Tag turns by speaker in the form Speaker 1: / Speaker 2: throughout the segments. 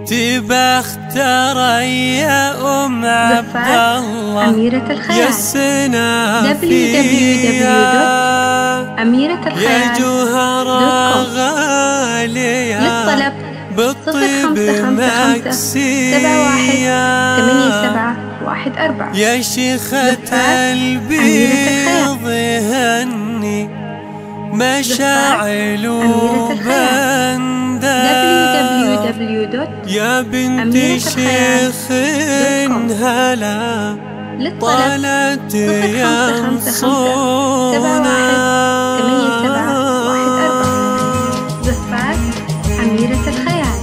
Speaker 1: تبختر يا أم عبد الله
Speaker 2: أميرة الخيال
Speaker 1: يا السنافية يا جوهرة غالية
Speaker 2: للطلب
Speaker 1: بالطيب مكسية يا شيخة البيض يهني مشاعل وبندر يا بنت شيخ هلا طالت ينصونا
Speaker 2: أميرة الخيال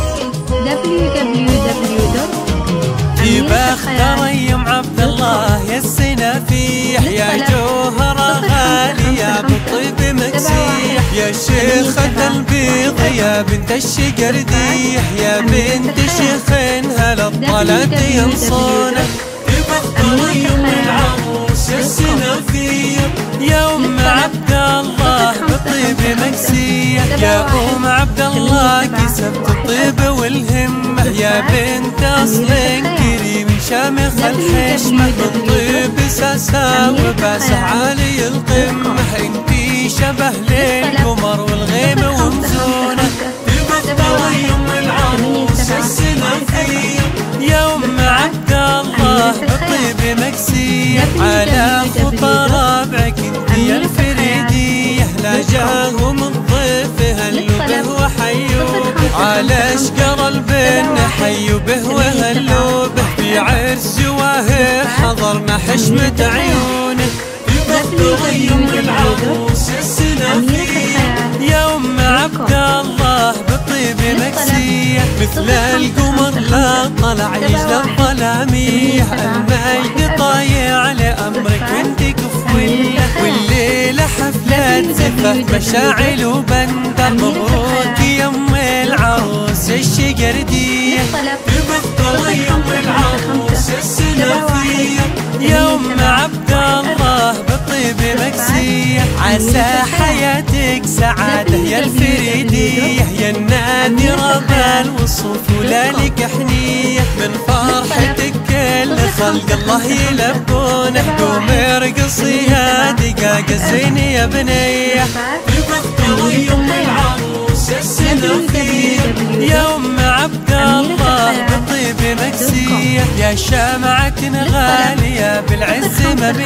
Speaker 1: يبختر يم عبد الله يا السنافيح يا جوهرة غالية بالطيب مكسيح يا شيخة البيض يا بنت الشقرديح يا بنت شيخ هلا طلعت ينصونك يبختر يم العروس يا السنافيح يا أم عبد الله بالطيب مكسيح يا أم عبد الله كسبت الطيب والهمة يا بنت أصل كريم شامخ الحشمة بالطيب ساسا وباسع عالي القمة انتي شبه للقمر والغيم ومزونة يبختر يم العروس السنافية يا أم عبد الله بالطيب مكسية على خطى ربعك انتي الفريدية لا جاهم الضيف هلوا به وحيوا على اشقر البن حيوا به وهلوا به في عرس جواهر حضرنا حشمة عيونه يبختر يم العروس السنافية يا أم عبد الله بالطيب مكسية مثل القمر لا طلع يجلى الظلاميح المجد طايع لأمرك وانت كفوية والليلة حفلة زفاف مشاعل وبندر مبروك يا أم العروس الشقردية يبختر يم العروس السنافية يا أم عبد الله بالطيب مكسية عسى حياتك سعادة يا الفريدية يا النادرة بالوصوف ولا لك حنية من فرحتك كل خلق الله يلبونه قومي ارقصي يا دقاق الزين يا بنية يبختر يم العروس السنافية يا أم عبد الله بالطيب مكسية يا شمعة غالية بالعز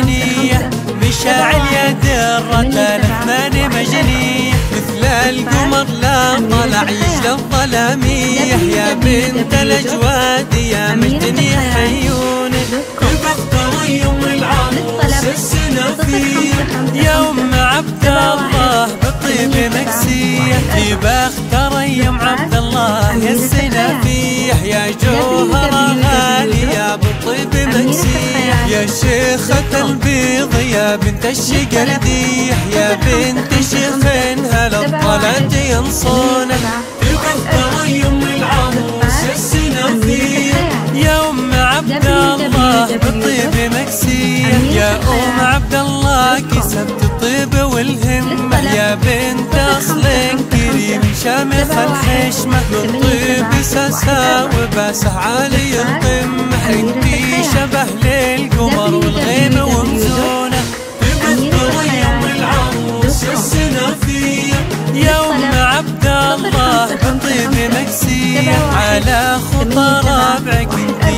Speaker 1: مبنية مشاعل يا درة الأثمان مجنية مثل القمر لا طلع يجلى الظلاميح يا بنت الأجواد يا مجد يحيونك يبختر يم العروس السنافية يا أم عبد الله بالطيب مكسية يبختر يم عبد الله يا السنافيح يا جوهرة غالية بالطيب مكسية يا شيخة البيض يا بنت الشقرديح يا بنت شيخ هلا طلعت ينصونك يبختر يم العروس السنافية يا أم عبد الله بالطيب مكسية يا أم عبد الله كسبت الطيب والهمة يا بنت أصل كريم شامخ الحشمة بالطيب ساسا وباسع عالي القمة انتي شبه للقمر والغيم ومزونة يبختر يم العروس السنافية يا أم عبد الله بالطيب مكسية على خطى ربعك انتي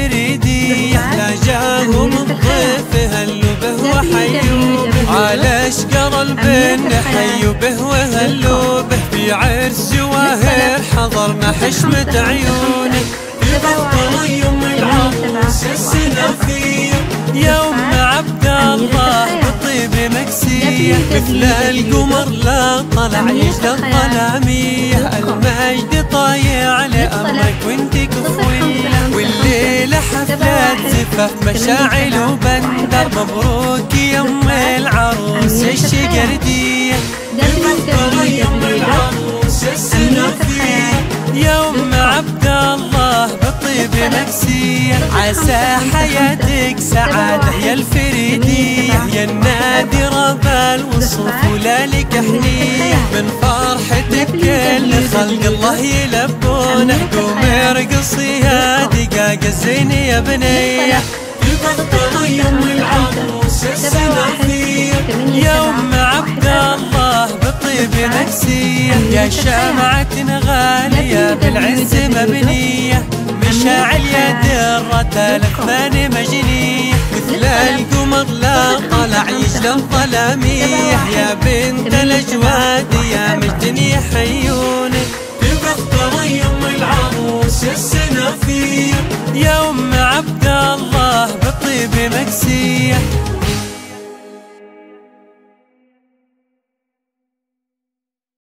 Speaker 1: الفريدية لا جاهم الضيف هلوا به وحيوا على اشقر البن حيوا به وهلوا به في عرس جواهر حضرنا حشمة عيونك يبختر يم العروس السنافية يا أم عبد الله بالطيب مكسية مثل القمر لا طلع يجلى الظلاميح المجد طايع لأمرك وانت كفوية والليلة حفلة زفاف مشاعل وبندر مبروك يا أم العروس الشقردية يبختر يم العروس السنافية يا أم عبد الله بالطيب مكسية عسى حياتك سعادة يا الفريدية يا النادرة بالوصوف ولا لك حنية من فرحتك كل خلق الله يلبونه قومي ترقصي يا دقاق الزين يا بنيه. تفطر يوم العروس السنافية يا أم عبد الله بالطيب مكسية، يا شمعة غالية بالعز مبنية، مشاعل يا درة الأكفان مجنية، مثل القمر لا طلع يجلى الظلامية، يا بنت الأجواد يا مجد يحيونك. تفطر يوم العروس السنافية يا أم عبد الله بالطيب مكسية.